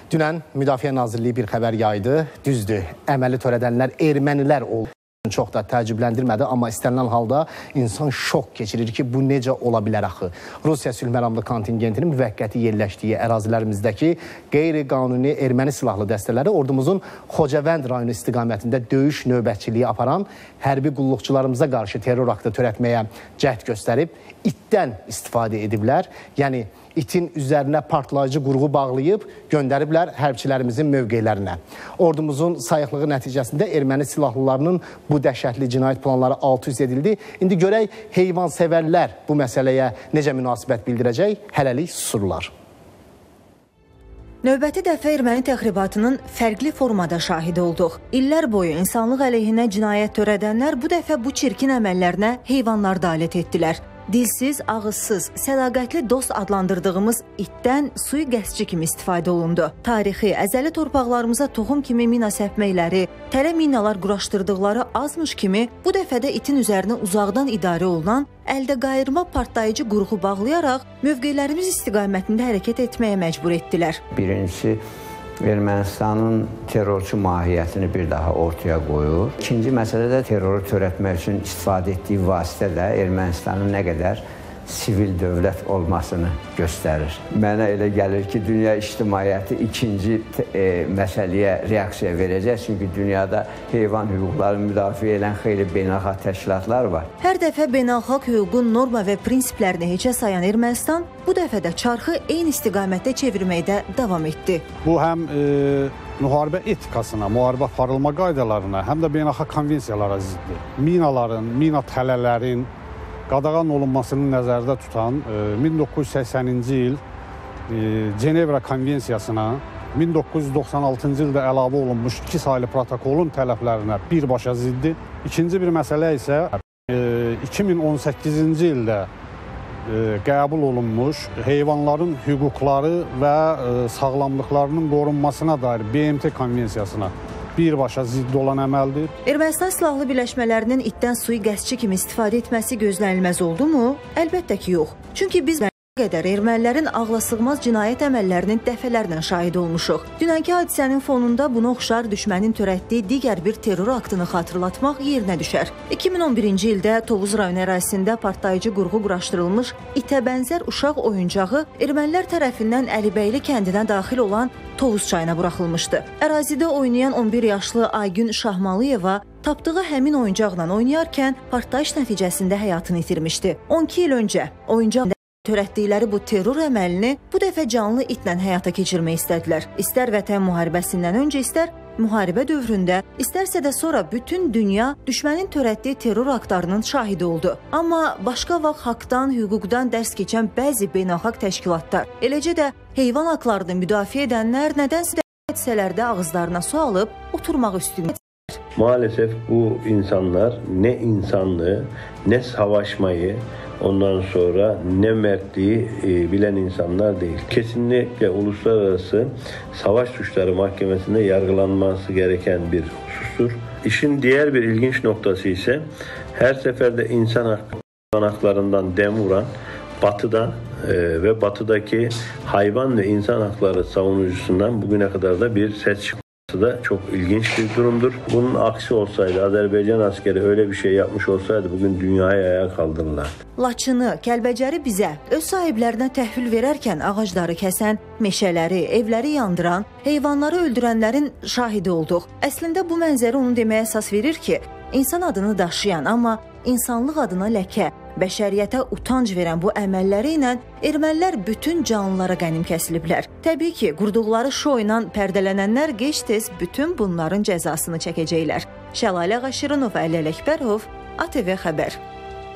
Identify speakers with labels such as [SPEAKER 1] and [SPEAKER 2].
[SPEAKER 1] Dünən Müdafiə Nazirliyi bir xəbər yaydı. Düzdür, əməli törədənlər ermənilər oldu. Çox da təəccübləndirmədi, amma istənilən halda insan şok keçirir ki, bu necə ola bilər axı? Rusiya sülhməramlı kontingentinin müvəqqəti yerləşdiyi ərazilərimizdəki qeyri-qanuni erməni silahlı dəstələri ordumuzun Xocavənd rayonu istiqamətində döyüş növbətçiliyi aparan hərbi qulluqçularımıza qarşı terror aktı törətməyə cəhd göstərib, itdən istifadə ediblər. Yəni, itin üzərinə partlayıcı qurğu bağlayıb göndəriblər hərbçilərimizin mövqelərinə. Ordumuzun sayıqlığı nəticəsində erməni silahlılarının bu dəhşətli cinayət planları alt-üst edildi. İndi görək, heyvansevərlər bu məsələyə necə münasibət bildirəcək? Hələlik susurlar.
[SPEAKER 2] Növbəti dəfə erməni təxribatının fərqli formada şahidi olduq. İllər boyu insanlıq əleyhinə cinayət törədənlər bu dəfə bu çirkin əməllərinə heyvanlar da alət etdilər. Dilsiz, ağızsız, sədaqətli dost adlandırdığımız itdən sui-qəsdçi kimi istifadə olundu. Tarixi, əzəli torpaqlarımıza toxum kimi mina səpməkləri, tələ minalar quraşdırdıqları azmış kimi bu dəfədə itin üzərinə uzaqdan idarə olunan, əldə qayırma partlayıcı qurğu bağlayaraq mövqelərimiz istiqamətində hərəkət etməyə məcbur etdilər.
[SPEAKER 3] Birincisi, Ermənistanın terrorçu mahiyyətini bir daha ortaya qoyur. İkinci məsələ də terroru törətmək üçün istifadə etdiyi vasitə də Ermənistanın nə qədər sivil dövlət olmasını göstərir. Mənə elə gəlir ki, dünya ictimaiyyəti ikinci məsələyə reaksiya verəcək. Çünki dünyada heyvan hüquqlarını müdafiə edən xeyli beynəlxalq təşkilatlar var.
[SPEAKER 2] Hər dəfə beynəlxalq hüququn norma və prinsiplərini heçə sayan Ermənistan bu dəfə də çarxı eyni istiqamətdə çevirməkdə davam etdi.
[SPEAKER 4] Bu həm müharibə etikasına, müharibə aparılma qaydalarına, həm də beynəlxalq konvensiyalara ziddir. Minaların, mina tələlərin qadağan olunmasını nəzərdə tutan 1980-ci il Cenevra konvensiyasına 1996-cı ildə əlavə olunmuş 2 saylı protokolun tələblərinə birbaşa ziddir. İkinci bir məsələ isə 2018-ci ildə qəbul olunmuş heyvanların hüquqları və sağlamlıqlarının qorunmasına dair BMT konvensiyasına birbaşa zidd olan əməldir.
[SPEAKER 2] Ermənistan silahlı birləşmələrinin itdən sui-qəsdçi kimi istifadə etməsi gözlənilməz oldu mu? Əlbəttə ki, yox. Çünki biz qədər ermənilərin ağlasığmaz cinayət əməllərinin dəfələrlə şahid olmuşuq. Dünənki hadisənin fonunda buna oxşar düşmənin törətdiyi digər bir terror aktını xatırlatmaq yerinə düşər. 2011-ci ildə Tovuz rayonu ərazisində partlayıcı qurğu quraşdırılmış itə bənzər uşaq oyuncağı ermənilər tərəfindən Əlibəyli kəndinə daxil olan Tovuz çayına buraxılmışdı. Ərazidə oynayan 11 yaşlı Aygün Şahmalıyeva tapdığı həmin oyuncaqla oynayarkən partlayış nəticəsində həyatını itirmişdi. 12 il öncə oyuncaq törətdikləri bu terror əməlini bu dəfə canlı itlə həyata keçirmək istədilər. İstər vətən müharibəsindən öncə, istər müharibə dövründə, istərsə də sonra bütün dünya düşmənin törətdiyi terror aktlarının şahidi oldu. Amma başqa vaxt haqdan, hüquqdan dərs keçən bəzi beynəlxalq təşkilatlar, eləcə də heyvan haqlarını müdafiə edənlər nədənsə hadisələrdə ağızlarına su alıb oturmaq üstünlük.
[SPEAKER 5] Maalesef bu insanlar ne insanlığı, ne savaşmayı, ondan sonra ne mertliği bilen insanlar değil. Kesinlikle Uluslararası Savaş Suçları Mahkemesi'nde yargılanması gereken bir husustur. İşin diğer bir ilginç noktası ise her seferde insan haklarından dem vuran Batı'dan ve Batı'daki hayvan ve insan hakları savunucusundan bugüne kadar da bir ses çıkıyor. Da çok ilginç bir durumdur. Bunun aksi olsaydı, Azerbaycan askeri öyle bir şey yapmış olsaydı bugün dünyayı ayağa kaldırırlardı.
[SPEAKER 2] Laçını, Kəlbəcəri bizə öz sahiblərinə təhvil verərkən ağacları kəsən, meşələri, evləri yandıran, heyvanları öldürənlərin şahidi olduq. Əslində bu mənzərə onu deməyə əsas verir ki, insan adını daşıyan, amma insanlıq adına ləkə, bəşəriyyətə utanc verən bu əməlləri ilə ermənilər bütün canlılara qənim kəsiliblər. Təbii ki, qurduqları şou ilə pərdələnənlər gec-tez bütün bunların cəzasını çəkəcəklər. Şəlalə Qaşırınov, Əlil Əkbərov, ATV Xəbər.